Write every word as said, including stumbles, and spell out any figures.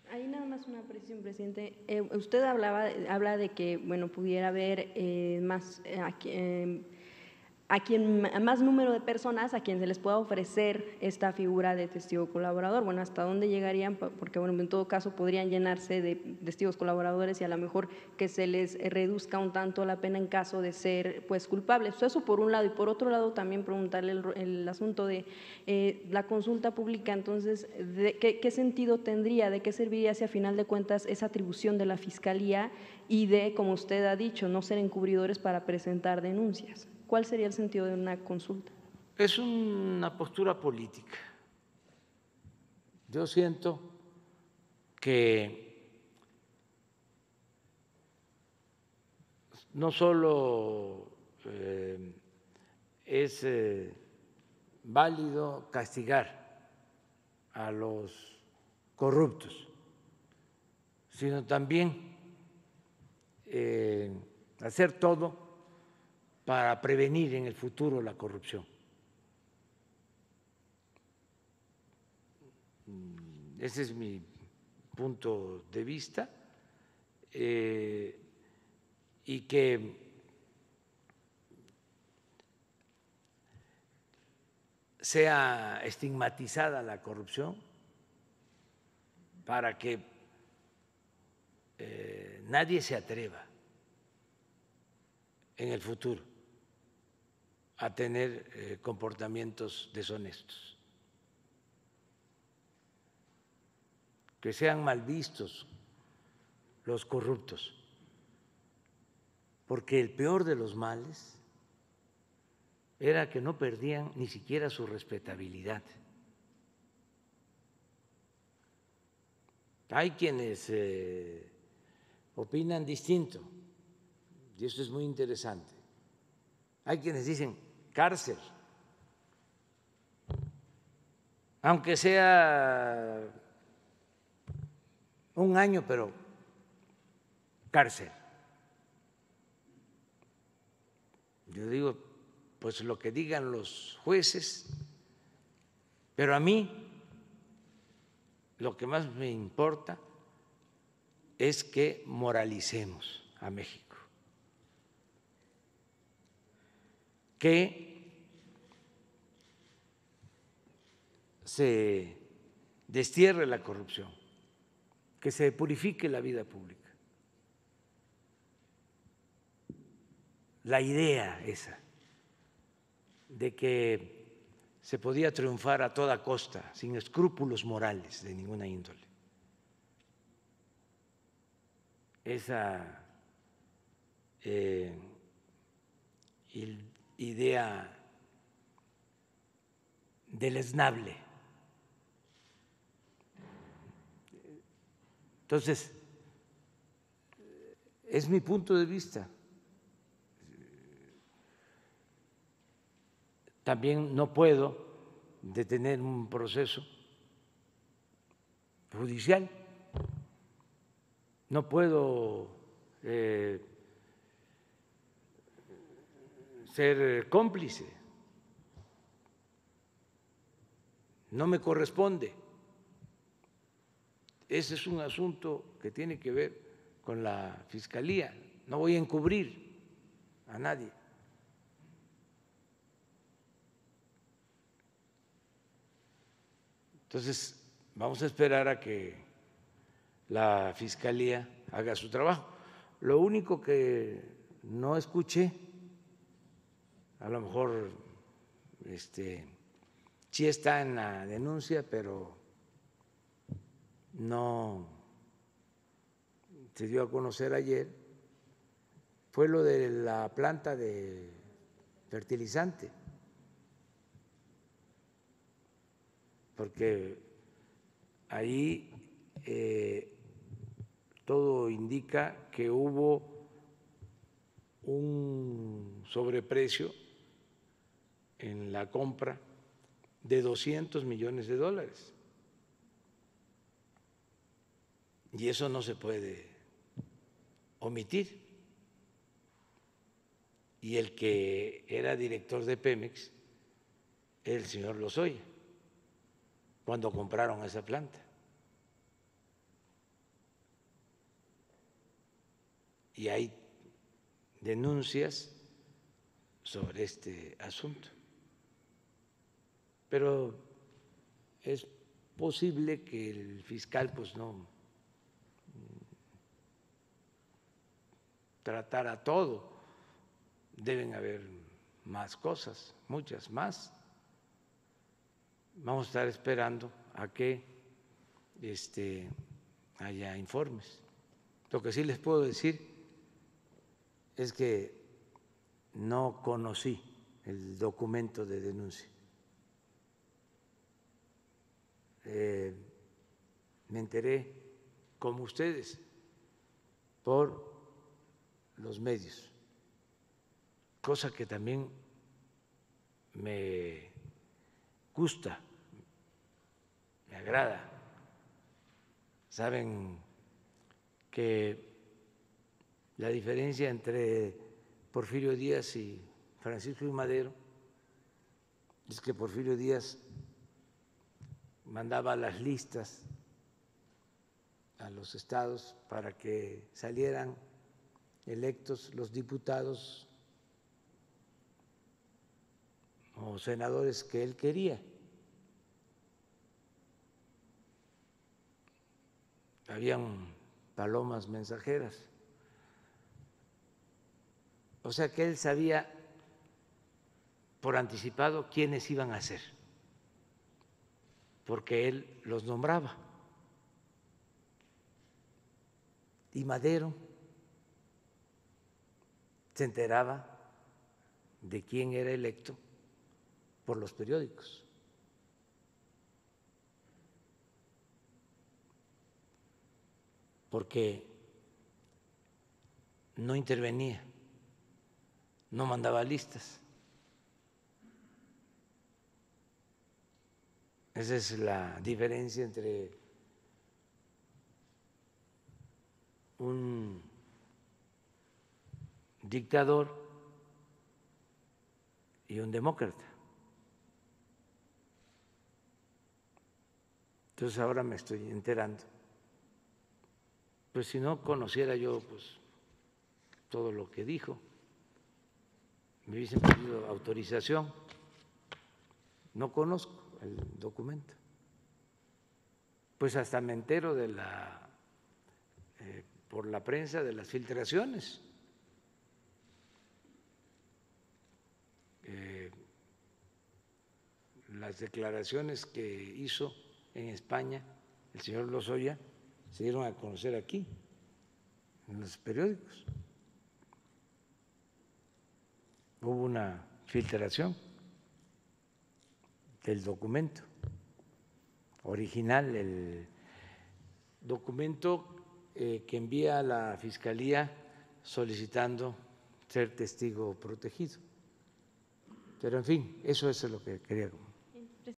Ahí nada más una precisión, presidente. Eh, usted hablaba, habla de que, bueno, pudiera haber eh, más, eh, aquí, eh, a quien a más número de personas a quien se les pueda ofrecer esta figura de testigo colaborador. Bueno, ¿hasta dónde llegarían? Porque, bueno, en todo caso podrían llenarse de testigos colaboradores y a lo mejor que se les reduzca un tanto la pena en caso de ser, pues, culpables. Eso por un lado. Y por otro lado también preguntarle el, el asunto de eh, la consulta pública. Entonces, ¿de qué, qué sentido tendría? ¿De qué serviría si a final de cuentas esa atribución de la Fiscalía y de, como usted ha dicho, no ser encubridores para presentar denuncias? ¿Cuál sería el sentido de una consulta? Es una postura política. Yo siento que no solo eh, es eh, válido castigar a los corruptos, sino también eh, hacer todo para prevenir en el futuro la corrupción. Ese es mi punto de vista, eh, y que sea estigmatizada la corrupción para que eh, nadie se atreva en el futuro a tener eh, comportamientos deshonestos, que sean mal vistos los corruptos, porque el peor de los males era que no perdían ni siquiera su respetabilidad. Hay quienes eh, opinan distinto, y eso es muy interesante. Hay quienes dicen cárcel, aunque sea un año, pero cárcel. Yo digo, pues lo que digan los jueces, pero a mí lo que más me importa es que moralicemos a México, que se destierre la corrupción, que se purifique la vida pública. La idea esa de que se podía triunfar a toda costa, sin escrúpulos morales de ninguna índole. Esa eh, idea deleznable. Entonces, es mi punto de vista. También no puedo detener un proceso judicial, no puedo eh, ser cómplice, no me corresponde. Ese es un asunto que tiene que ver con la Fiscalía, no voy a encubrir a nadie. Entonces, vamos a esperar a que la Fiscalía haga su trabajo. Lo único que no escuché, a lo mejor este, sí está en la denuncia, pero no se dio a conocer ayer, fue lo de la planta de fertilizante. Porque ahí eh, todo indica que hubo un sobreprecio en la compra de doscientos millones de dólares. Y eso no se puede omitir. Y el que era director de Pemex, el señor Lozoya, cuando compraron esa planta. y hay denuncias sobre este asunto. Pero es posible que el fiscal pues no tratara todo, deben haber más cosas, muchas más. Vamos a estar esperando a que este, haya informes. Lo que sí les puedo decir es que no conocí el documento de denuncia. Eh, me enteré, como ustedes, por los medios, cosa que también me gusta, me agrada. Saben que la diferencia entre Porfirio Díaz y Francisco I. Madero es que Porfirio Díaz mandaba las listas a los estados para que salieran electos los diputados o senadores que él quería. Habían palomas mensajeras. O sea que él sabía por anticipado quiénes iban a ser, porque él los nombraba. Y Madero se enteraba de quién era electo por los periódicos. Porque no intervenía, no mandaba listas. Esa es la diferencia entre un dictador y un demócrata. Entonces ahora me estoy enterando. Pues si no conociera yo pues todo lo que dijo, me hubiesen pedido autorización. No conozco el documento. Pues hasta me entero de la eh, por la prensa de las filtraciones. Eh, las declaraciones que hizo en España el señor Lozoya se dieron a conocer aquí, en los periódicos. Hubo una filtración del documento original, el documento eh, que envía la Fiscalía solicitando ser testigo protegido. Pero en fin, eso es lo que quería